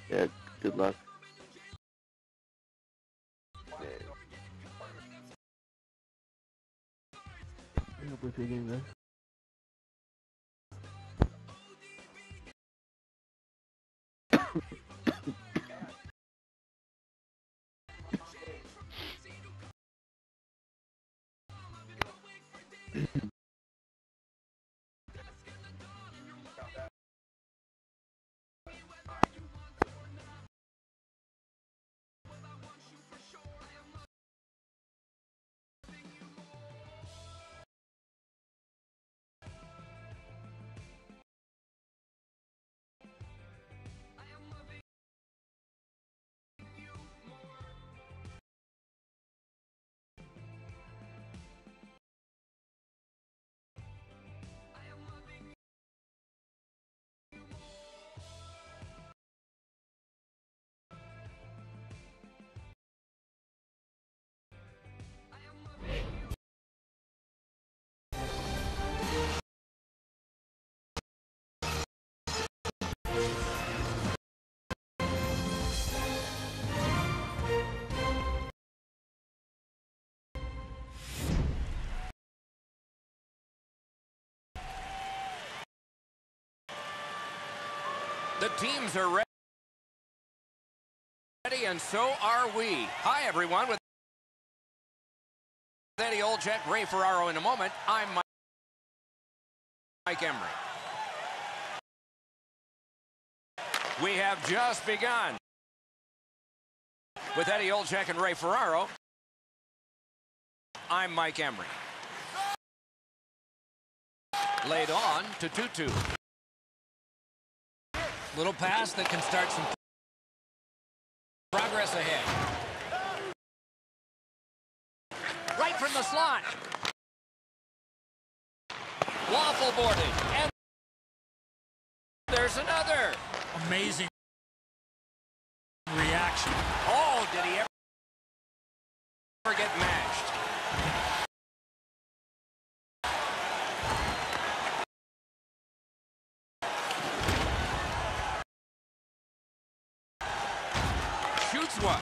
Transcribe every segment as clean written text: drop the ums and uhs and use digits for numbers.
Yeah, good luck. I hope we play game, guys. The teams are ready, and so are we. Hi, everyone. With Eddie Olczyk, Ray Ferraro in a moment, I'm Mike Emery. We have just begun. With Eddie Olczyk and Ray Ferraro, I'm Mike Emery. Laid on to Tutu. Little pass that can start some progress ahead. Right from the slot. Waffle boarded. And there's another. Amazing reaction. Oh, did he ever get mashed? Shoots one.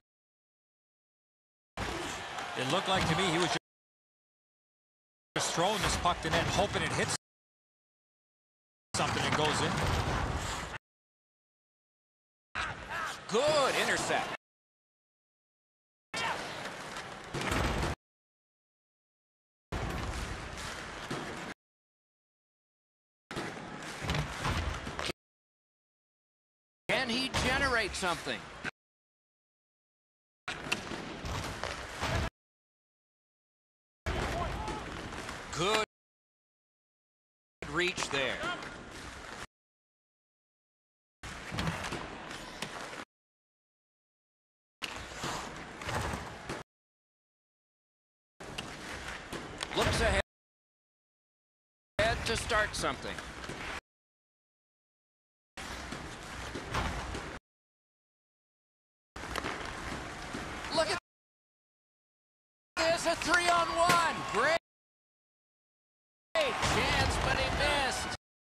It looked like to me he was just throwing this puck to net, hoping it hits something and goes in. Good intercept. Can he generate something? Good reach there. Looks ahead to start something. Look at this, a 3-on-1. Great chance, but he missed.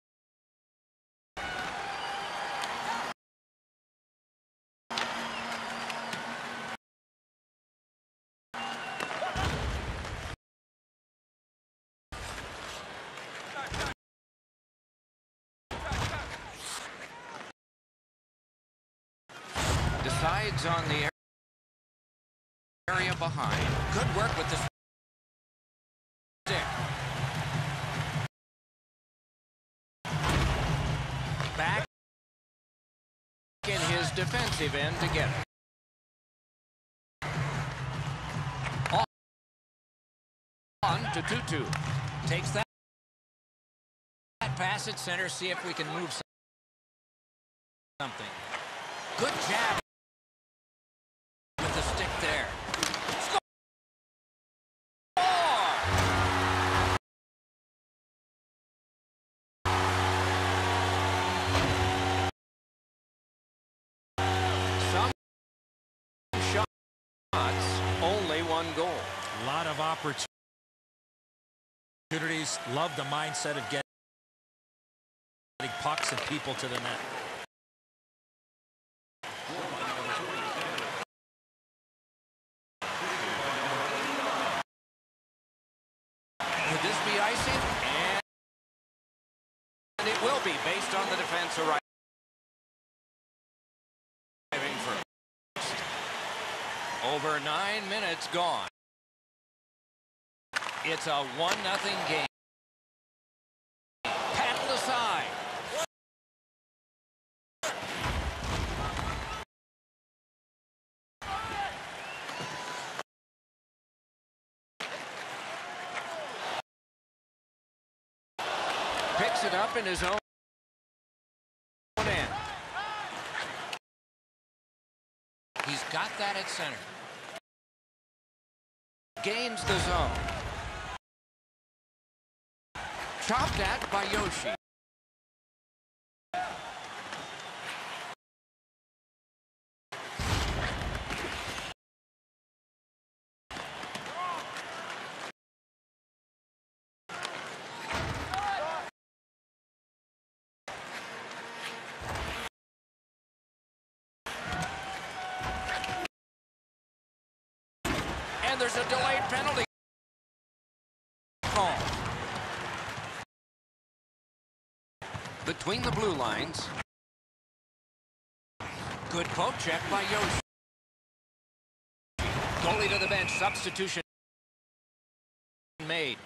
Decides on the area behind. Good work with the stick. Back in his defensive end to get it. On to Tutu. Takes that pass at center. See if we can move something. Good jab with the stick there. Score! Some shots, only one goal. A lot of opportunities. Love the mindset of getting pucks and people to the net. will be based on the defense arriving first. Over 9 minutes gone. It's a 1-0 game. Paddled aside. Picks it up in his own end. He's got that at center. Gains the zone. Chopped at by Yoshi. And there's a delayed penalty call. Between the blue lines. Good poke check by Yoshi. Goalie to the bench. Substitution made.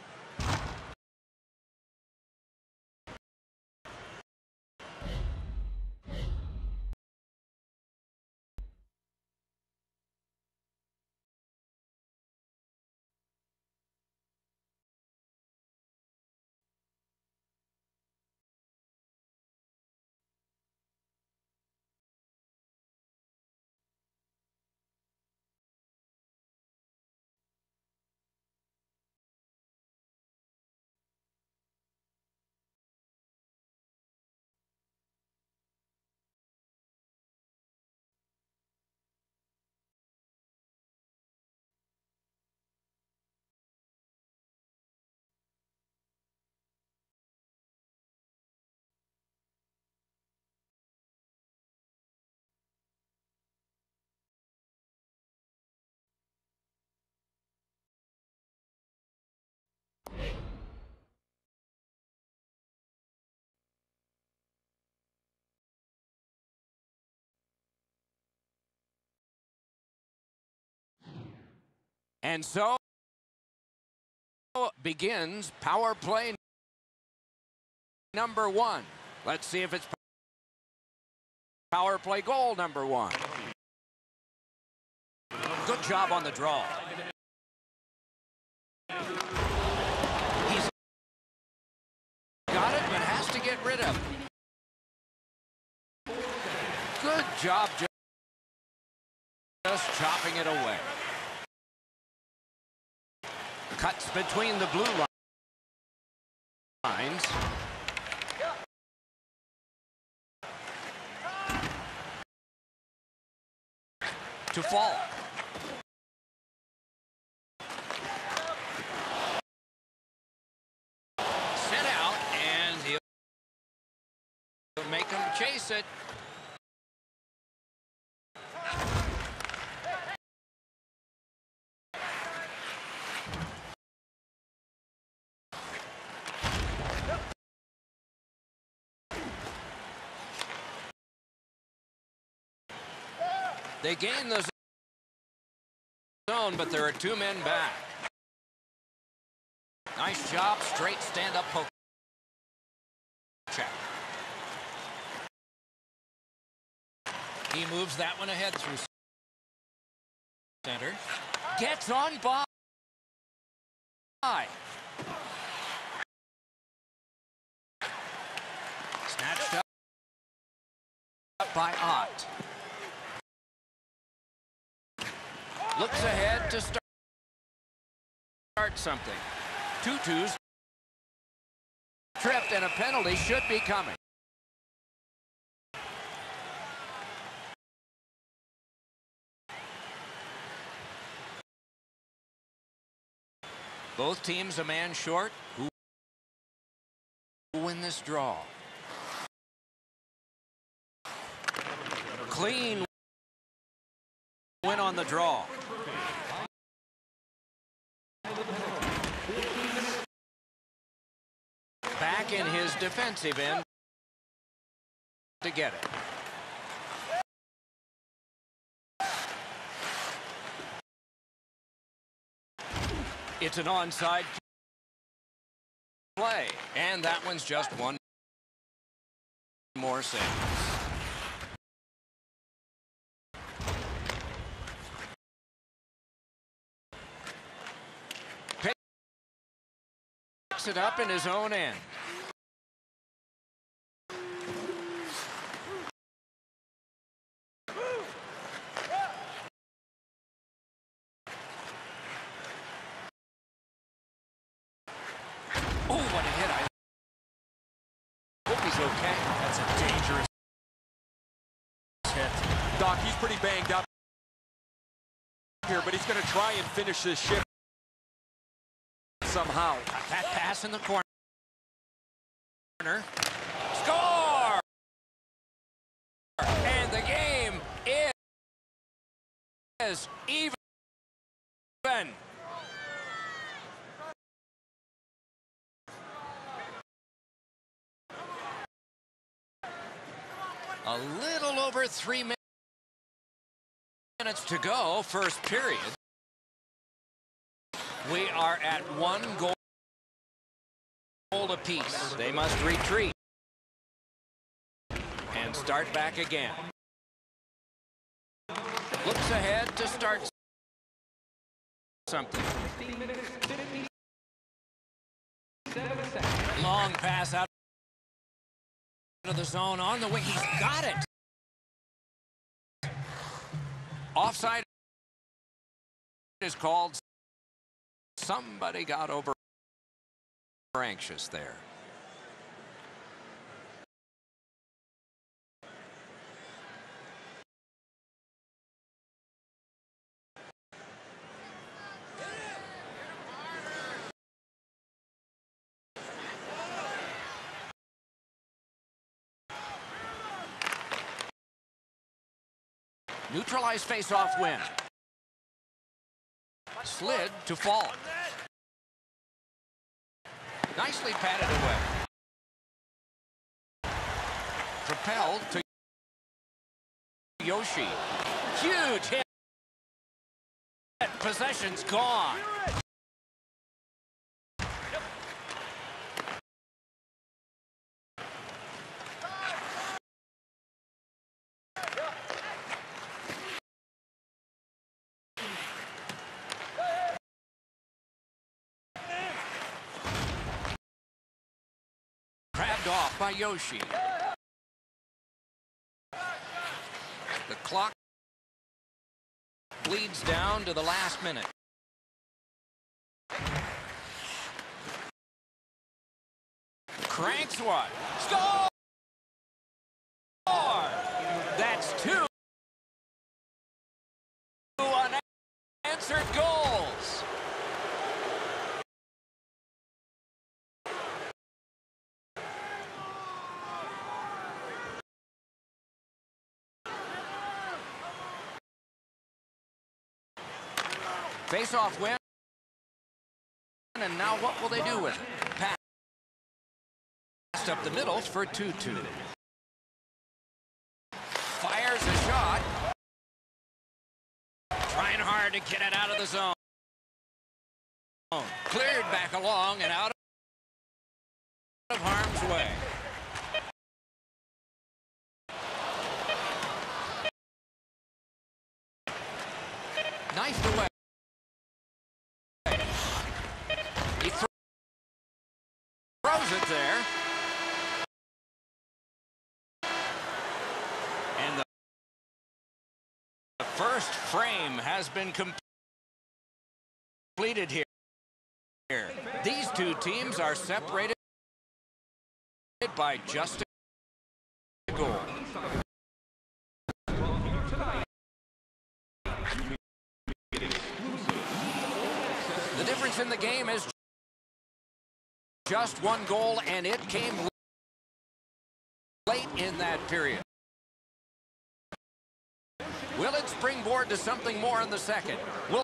And so begins power play number 1. Let's see if it's power play goal number 1. Good job on the draw. He's got it, but has to get rid of it. Good job just chopping it away. Cuts between the blue lines. To fall. Sent out, and he'll make him chase it. They gain the zone, but there are 2 men back. Nice job, straight stand-up poke check. He moves that one ahead through center. Gets on by. Snatched up by Ott. Looks ahead to start something. 2-2's tripped, and a penalty should be coming. Both teams a man short. Who will win this draw? Clean win on the draw. Back back in his defensive end to get it. It's an onside play, and that one's just one more save. Picks it up in his own end. Oh, what a hit. I hope he's okay. That's a dangerous hit. Doc, he's pretty banged up here, but he's going to try and finish this shift somehow. Got that pass in the corner. Score! And the game is even. A little over 3 minutes to go, first period. We are at 1 goal apiece. They must retreat and start back again. Looks ahead to start something. Long pass out of the zone on the wing. He's got it. Offside is called. Somebody got over anxious there. Neutralized face-off win. Slid to fall. Nicely patted away. Propelled to Yoshi. Huge hit. Possession's gone. Grabbed off by Yoshi. The clock bleeds down to the last minute. Cranks one. Score! That's 2 unanswered goals. Face-off win. And now what will they do with it? Passed up the middle for 2-2. Fires a shot. Trying hard to get it out of the zone. Cleared back along and out of harm's way. Knifed away. He throws it there. And the first frame has been completed here. These two teams are separated by just a goal. The difference in the game is just 1 goal, and it came late in that period. Will it springboard to something more in the second? We'll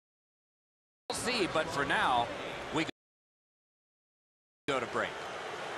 see, but for now, we go to break.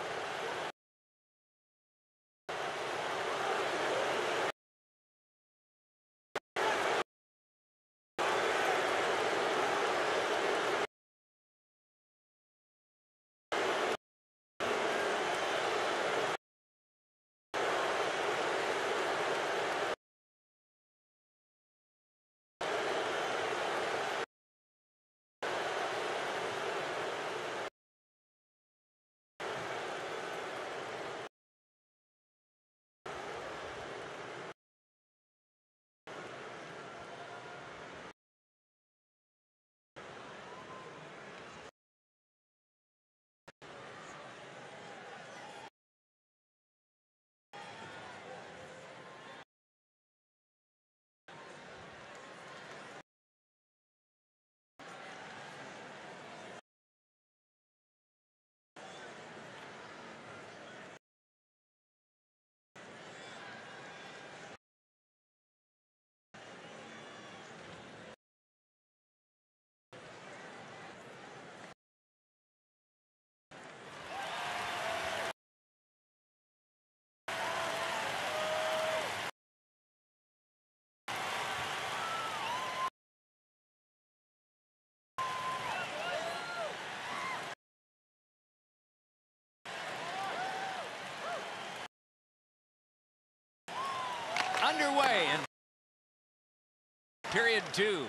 underway in period 2.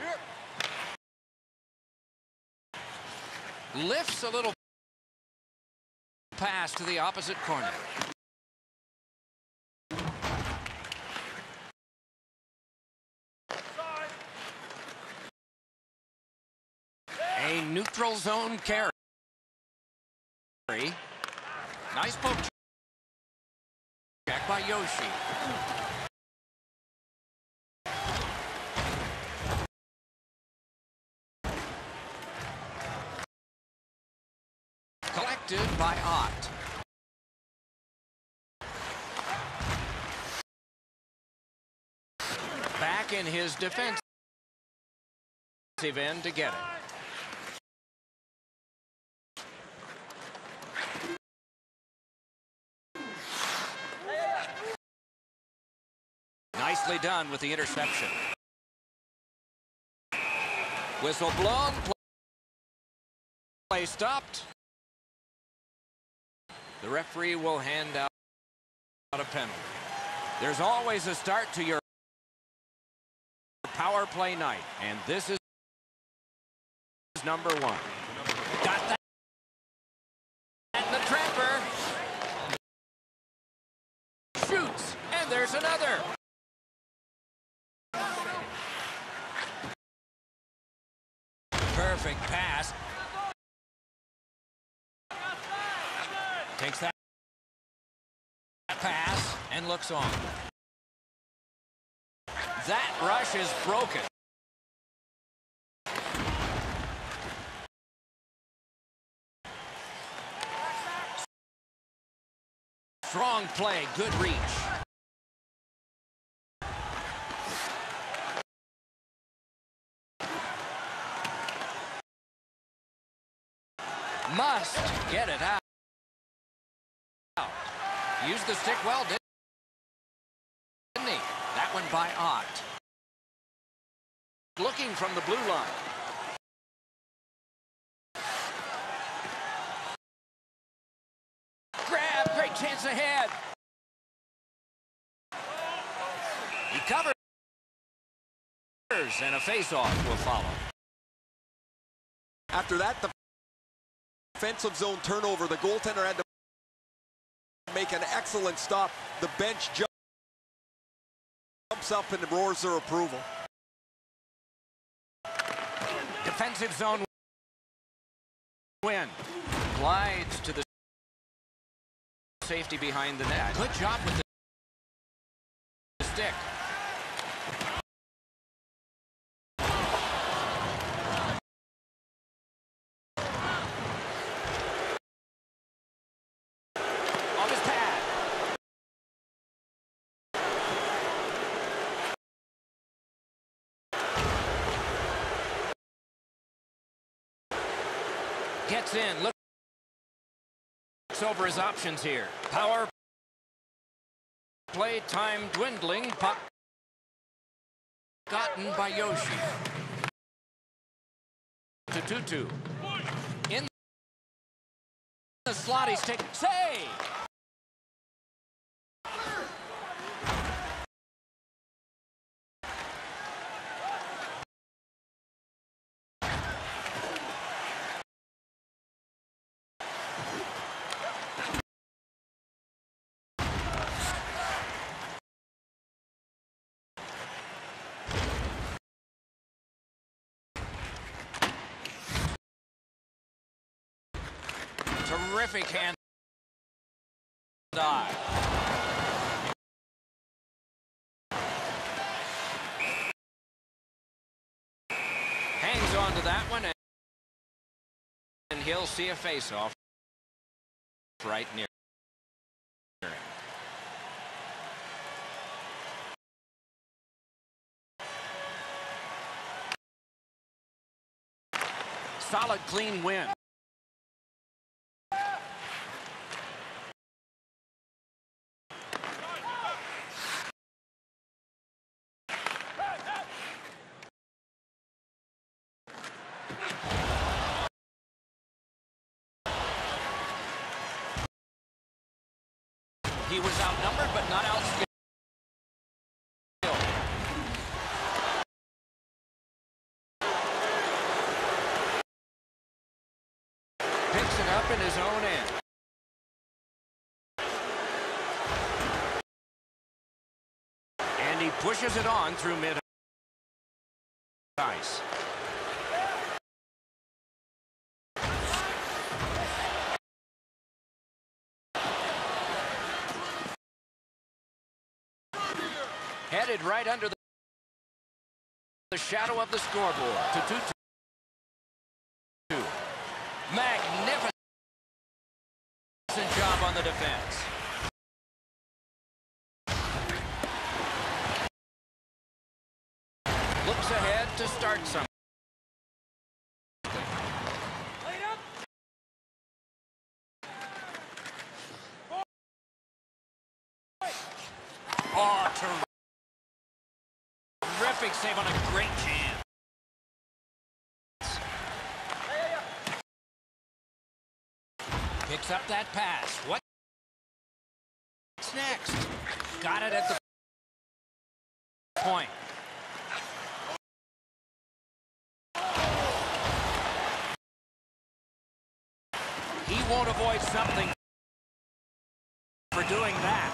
Lifts a little pass to the opposite corner. A neutral zone carry. Nice poke check by Yoshi. Collected by Ott. Back in his defensive end to get it. Nicely done with the interception. Whistle blown. Play stopped. The referee will hand out a penalty. There's always a start to your power play night, and this is number 1. Got that. And the trapper shoots, and there's another. Perfect pass. Takes that pass and looks on. That rush is broken. Strong play, good reach. Must get it out. Used the stick well, didn't he? That one by Ott. Looking from the blue line. Grab, great chance ahead. He covers, and a face-off will follow. After that, the defensive zone turnover, the goaltender had to make an excellent stop. The bench jumps up and roars their approval. Defensive zone win. Glides to the safety behind the net. Good job with the stick. On his pad. Gets in. Looks over his options here. Power play time dwindling. Puck gotten by Yoshi. To 2-2. In the slot, he's taken. Save! Terrific hand dive. Hangs on to that one, and he'll see a face-off right near him. Solid, clean win. He was outnumbered, but not outskilled. deep in his own end. And he pushes it on through mid-ice. Headed right under the shadow of the scoreboard to 2-2. Magnificent job on the defense. Looks ahead to start something. Oh, terrific save on a great chance. Picks up that pass. What's next? Got it at the point. He won't avoid something for doing that.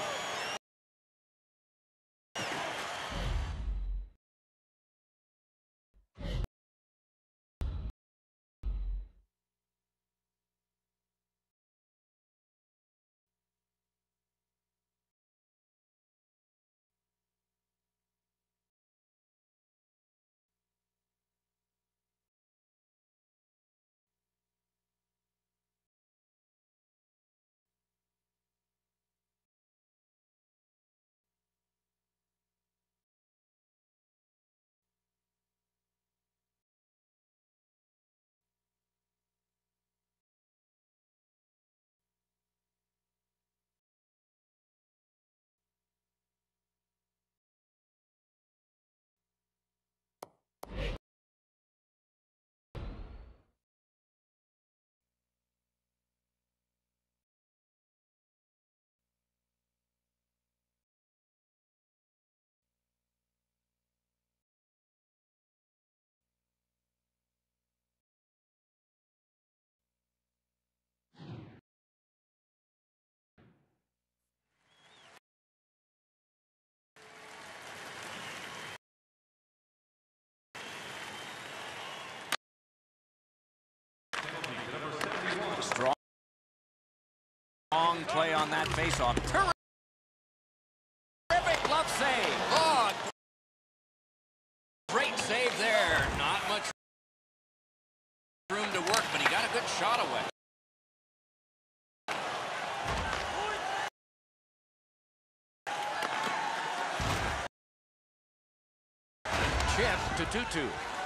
Strong play on that faceoff. Terrific glove save. Oh, great save there. Not much room to work, but he got a good shot away. Chip to 2-2.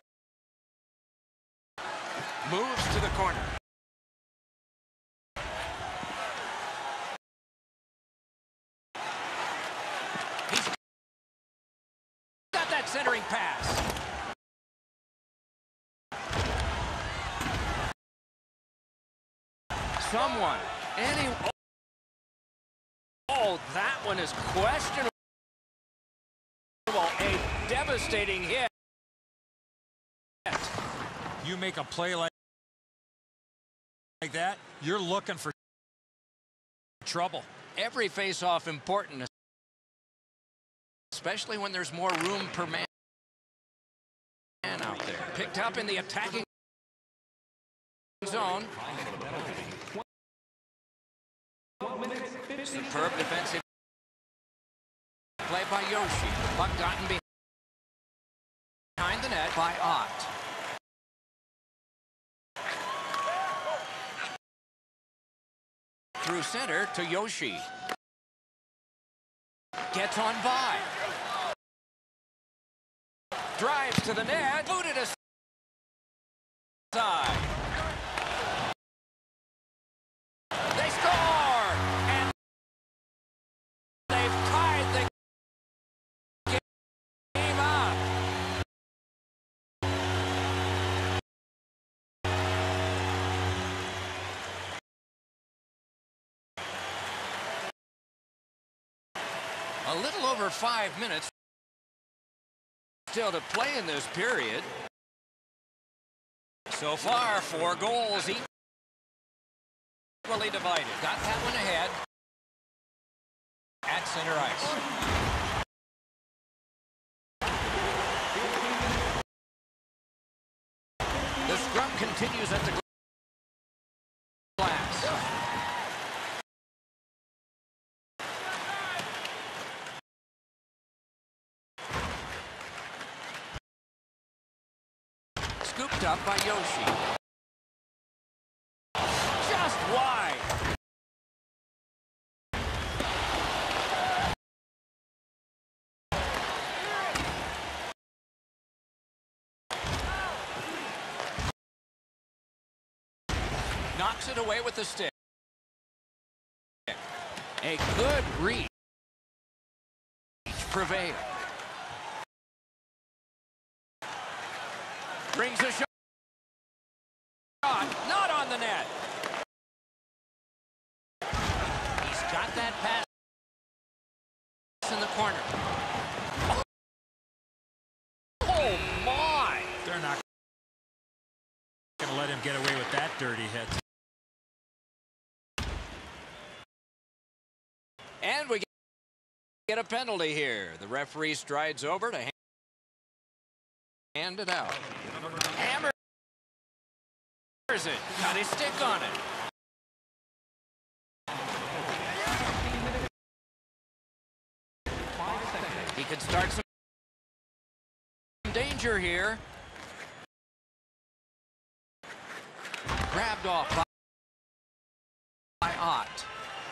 Moves to the corner. He's got that centering pass. Someone. Oh, that one is questionable. A devastating hit. You make a play like that, you're looking for trouble. Every face-off important, especially when there's more room per man out there. Picked up in the attacking zone. Superb defensive play by Yoshi. Puck gotten behind the net by Ott. Through center to Yoshi. Gets on by. Drives to the net. Booted aside. They score! And they've tied the game up. A little over 5 minutes still to play in this period. So far, 4 goals each. equally divided. Got that one ahead. At center ice. The scrum continues at the glass. Scooped up by Yoshi. Just wide. Knocks it away with the stick. A good reach prevailed. Brings a shot. Not on the net. He's got that pass in the corner. Oh, my. They're not going to let him get away with that dirty hit. And we get a penalty here. The referee strides over to hand it out. Hammers it. Got his stick on it. He could start some danger here. Grabbed off by Ott.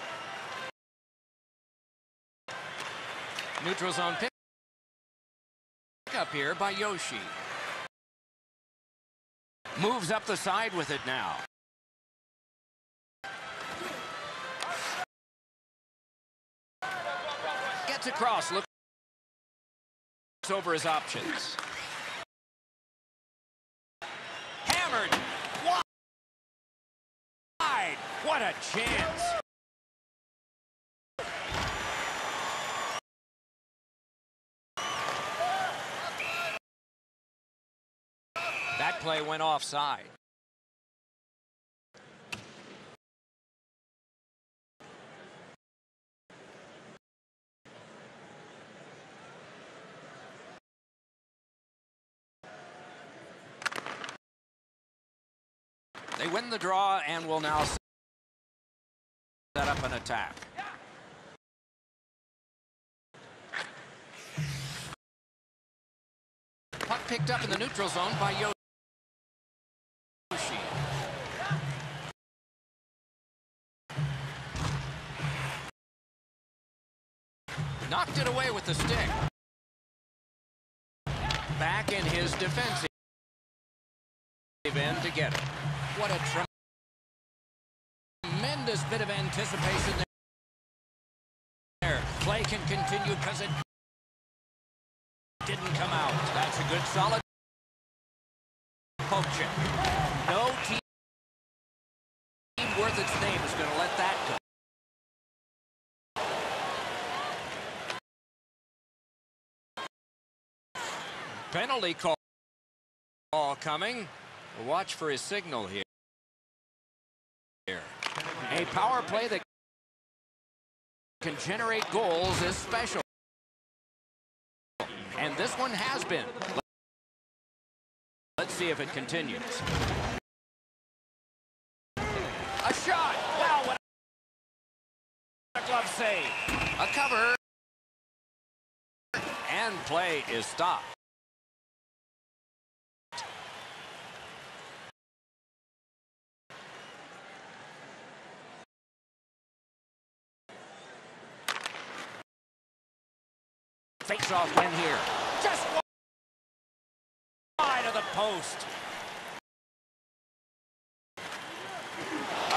Neutral zone pick up here by Yoshi. Moves up the side with it now. Gets across, looks over his options. Hammered. Wide. What a chance. That play went offside. They win the draw and will now set up an attack. Puck picked up in the neutral zone by Yoshi. Knocked it away with the stick. Back in his defensive end to get it. What a tremendous bit of anticipation there. Play can continue because it didn't come out. That's a good solid poke check. No team worth its name is going to let that go. Penalty call coming. We'll watch for his signal here. A power play that can generate goals is special. And this one has been. Let's see if it continues. A shot. Wow, what a glove save. A cover. And play is stopped. Face-off win here. Just wide of the post. A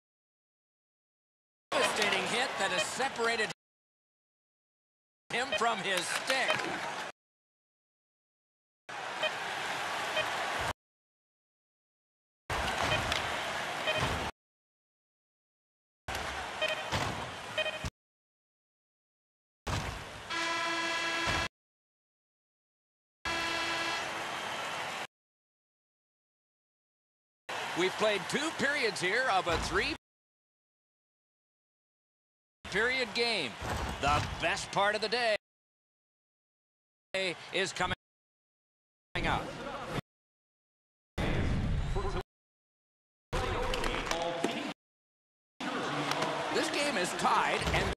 devastating hit that has separated him from his stick. We've played 2 periods here of a 3 period game. The best part of the day is coming up. This game is tied, and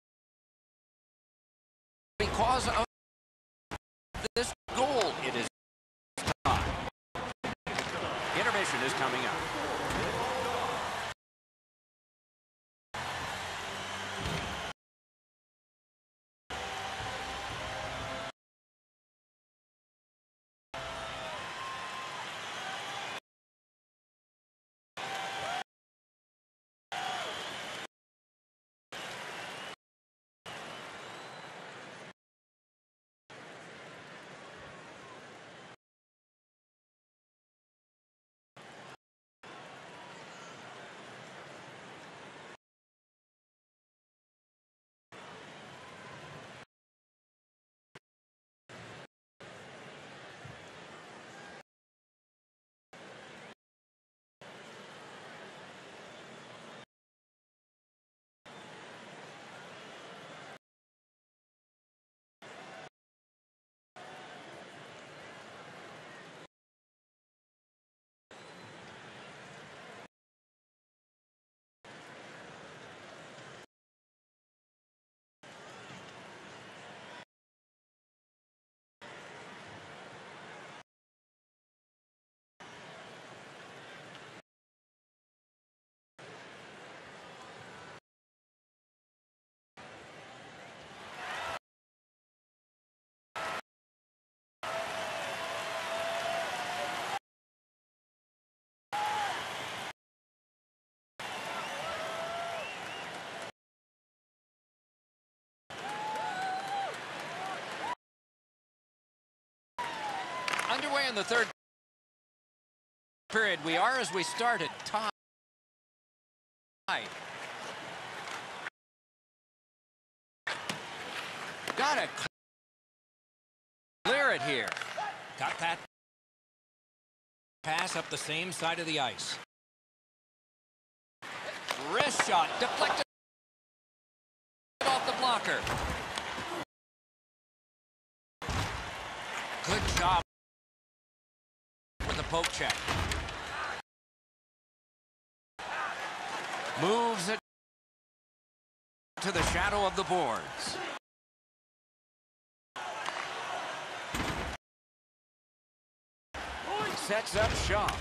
because of this goal, it is tied. Intermission is coming up. Underway in the third period. We are, as we started, tied. Gotta clear it here. Got that pass up the same side of the ice. Wrist shot deflected off the blocker. Good job with the poke check. Moves it to the shadow of the boards. Sets up shot.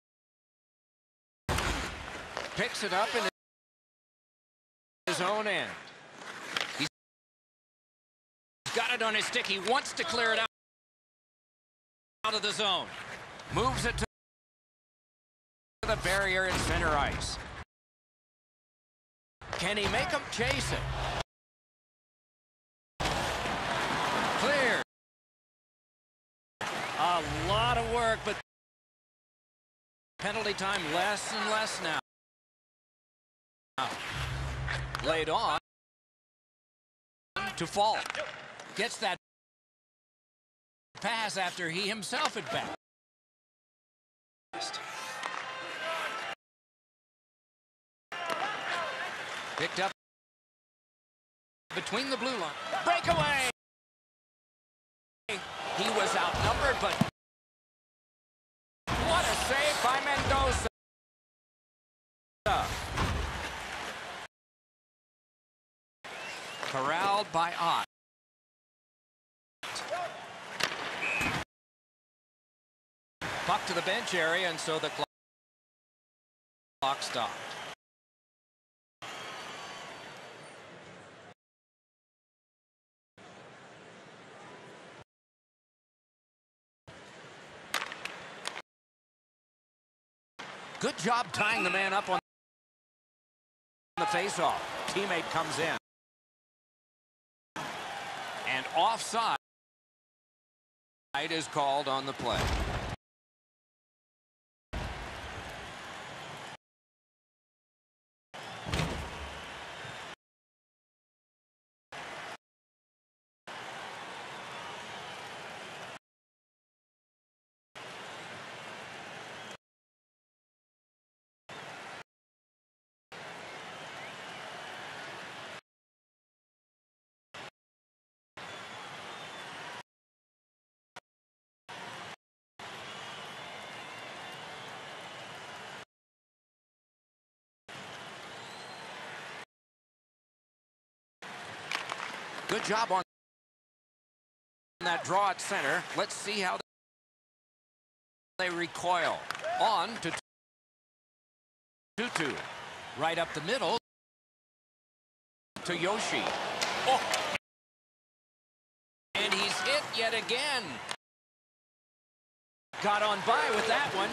Picks it up in his own end. He's got it on his stick. He wants to clear it out of the zone. Moves it to the barrier in center ice. Can he make him chase it? Clear. A lot of work, but penalty time less and less now. Laid on to Fall. Gets that pass after he himself had passed. Picked up between the blue line. Breakaway! He was outnumbered, but what a save by Mendoza. Corralled by Ott. Puck to the bench area, and so the clock stopped. Good job tying the man up on the faceoff. Teammate comes in. And offside is called on the play. Good job on that draw at center. Let's see how they recoil. On to 2-2. Right up the middle to Yoshi. Oh! And he's hit yet again. Got on by with that one.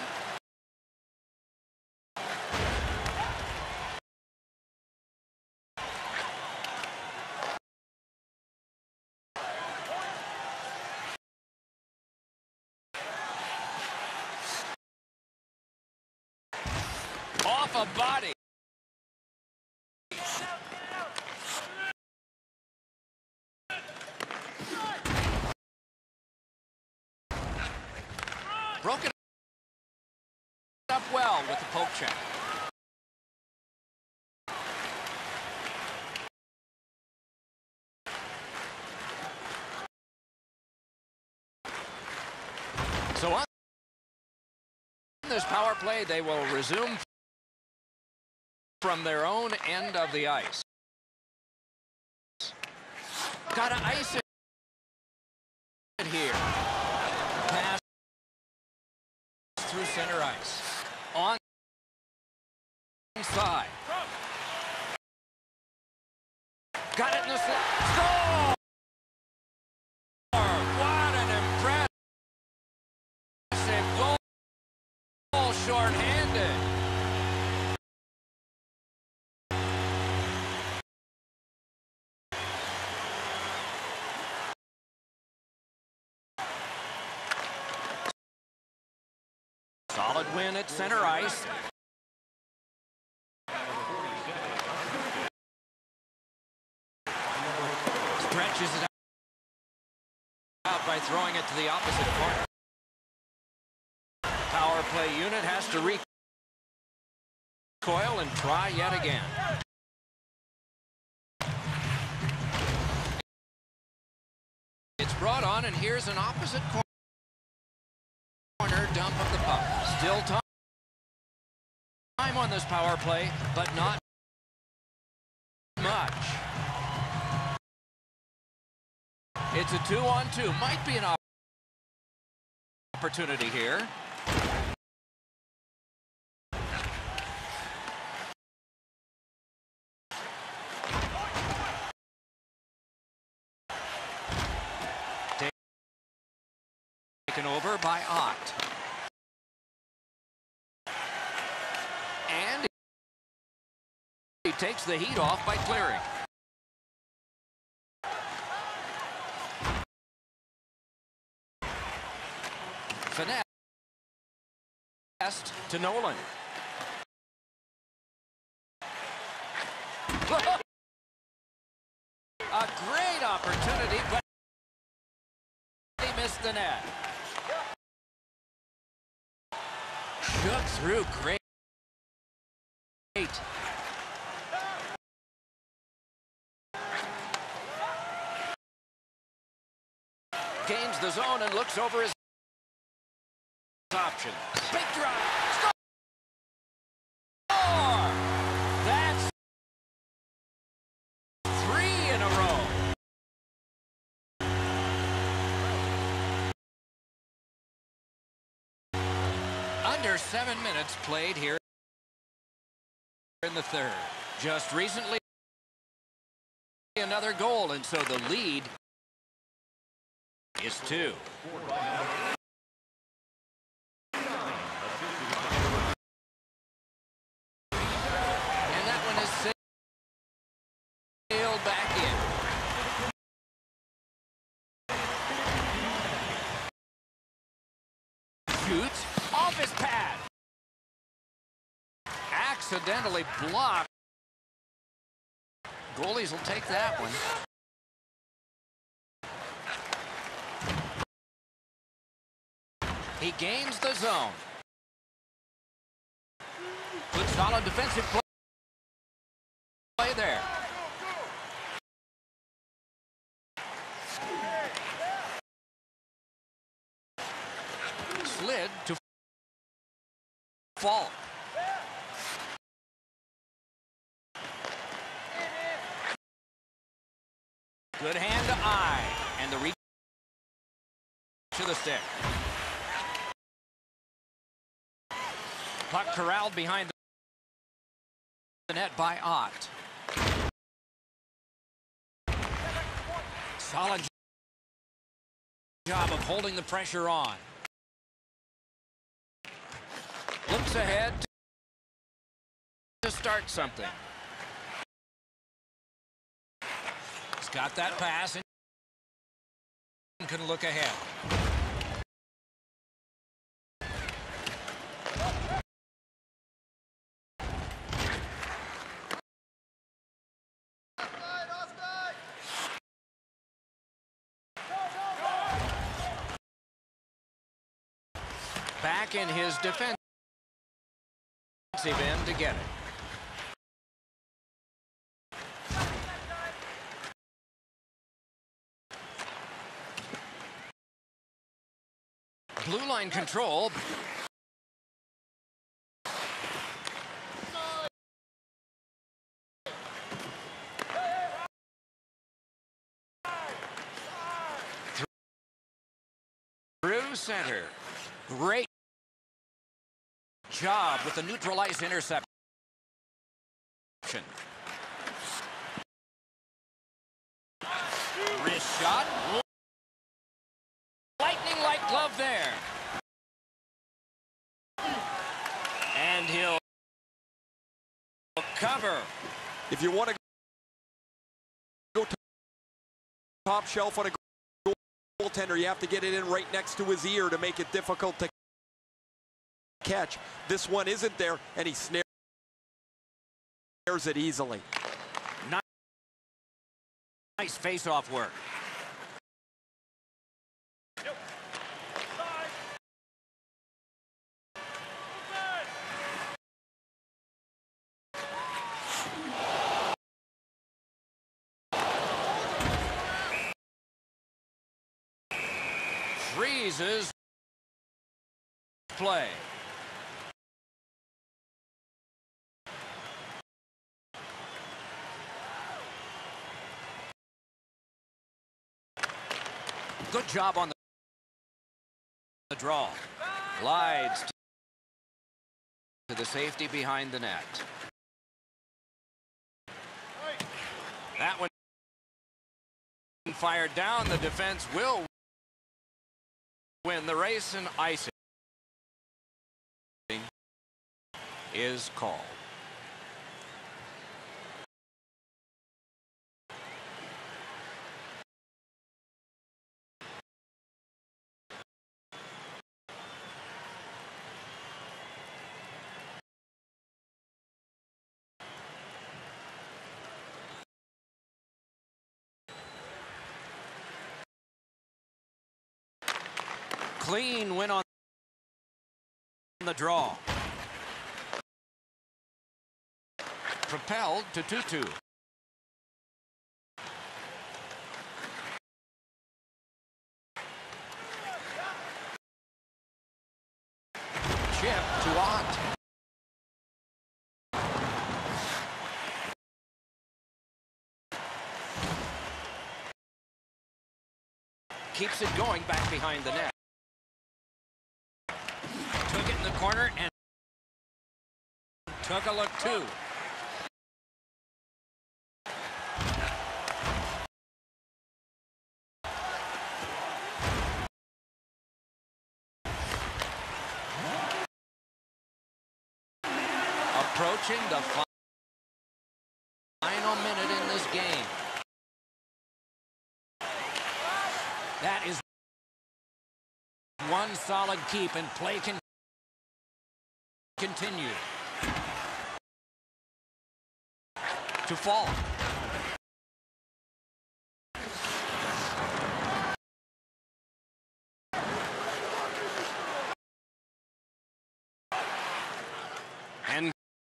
Off a body. Broken up well with the poke check. So on this power play, they will resume from their own end of the ice. Got to ice it here. Pass through center ice. On side. Got it in the slot. Score! What an impressive goal, short-handed. Solid win at center ice. Stretches it out by throwing it to the opposite corner. Power play unit has to recoil and try yet again. It's brought on, and here's an opposite corner dump of the puck. Still time on this power play, but not much. It's a 2-on-2. Might be an opportunity here. Taken over by Ott. And he takes the heat off by clearing. Finesse to Nolan. A great opportunity, but he missed the net. Shook through great. Gains the zone and looks over his options. Big drive. Score! That's 3 in a row. Under 7 minutes played here in the third. Just recently another goal, and so the lead is 2. And that one is sailed back in. Shoots off his pad. Accidentally blocked. Goalies will take that one. He gains the zone. Good solid defensive play there. Slid to Falk. Good hand to eye. And the reach to the stick. Puck corralled behind the net by Ott. Solid job of holding the pressure on. Looks ahead to start something. He's got that pass and can look ahead. Back in his defensive end to get it. Blue line control. Through center. Great job with the neutralized interception. Wrist shot. Lightning-like glove there. And he'll cover. If you want to go top shelf on a goaltender, you have to get it in right next to his ear to make it difficult to catch. This one isn't there, and he snares it easily. Nice face-off work. Freezes play. Good job on the draw. Glides to the safety behind the net. That one fired down. The defense will win the race, and icing is called. Clean win on the draw. Propelled to 2-2. Chip to Ott. Keeps it going back behind the net. Took it in the corner and took a look too. Approaching the final minute in this game. That is one solid keep, and play can continue to fall. And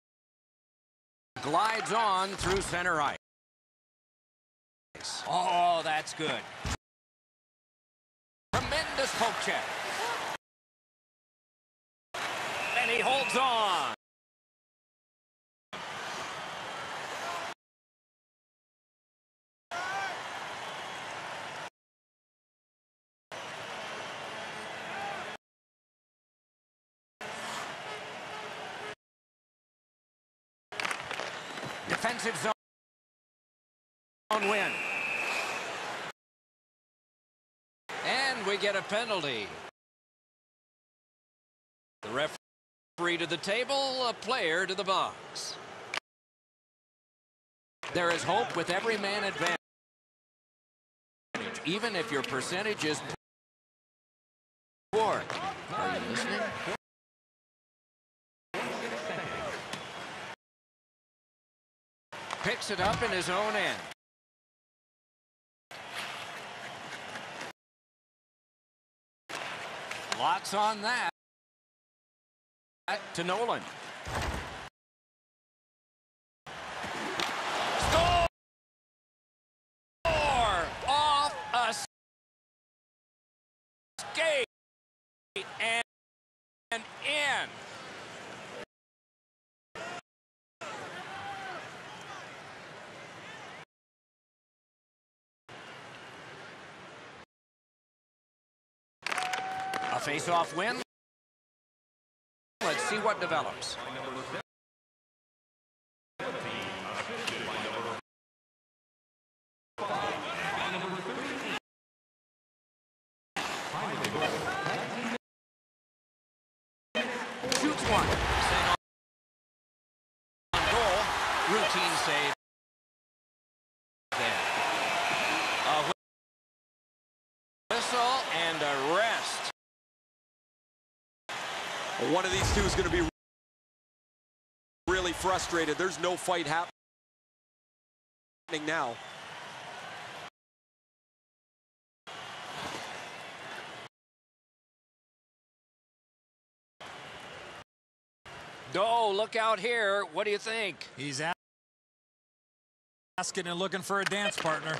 glides on through center ice. Oh, that's good. Tremendous poke check. And he holds on. Defensive zone win. And we get a penalty. The referee to the table, a player to the box. There is hope with every man advantage, even if your percentage is poor. Are you listening? Picks it up in his own end. Lots on that. To Nolan. Score! Off a skate and in. A face-off win. Let's see what develops. Shoots one. Staying on goal. Routine save. There. A whistle and a rest. One of these two is going to be really frustrated. There's no fight happening now. Oh, look out here. What do you think? He's asking and looking for a dance partner.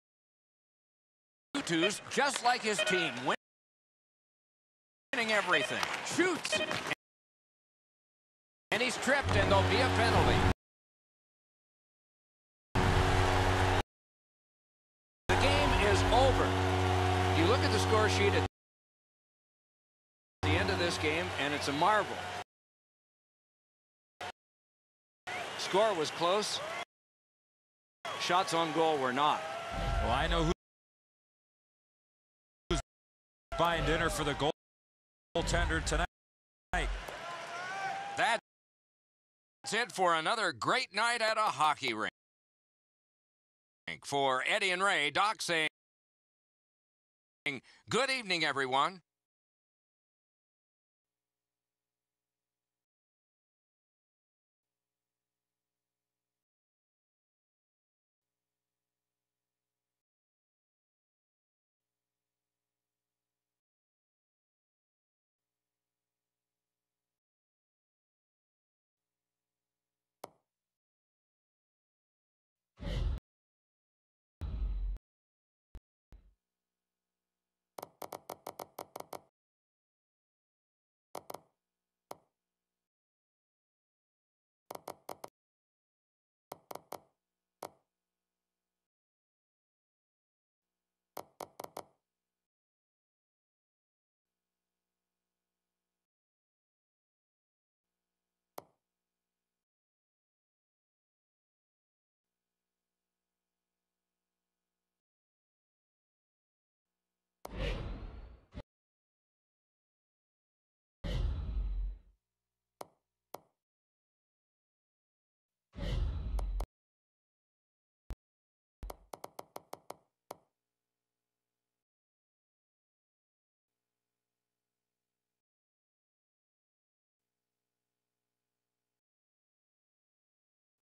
Twos, just like his team. Winning everything. Shoots. And he's tripped, and there'll be a penalty. The game is over. You look at the score sheet at the end of this game, and it's a marvel. Score was close. Shots on goal were not. Well, I know who's buying dinner for the goaltender tonight. That's it for another great night at a hockey rink. For Eddie and Ray, Doc saying, good evening, everyone.